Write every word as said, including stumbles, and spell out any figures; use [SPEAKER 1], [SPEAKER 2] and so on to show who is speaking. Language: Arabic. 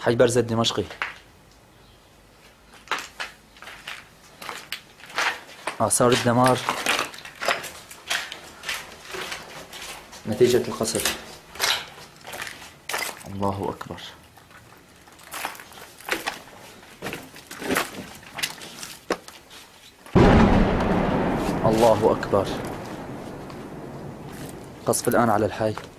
[SPEAKER 1] حي برزة الدمشقي. آثار الدمار نتيجة القصف. الله أكبر. الله أكبر. قصف الآن على الحي.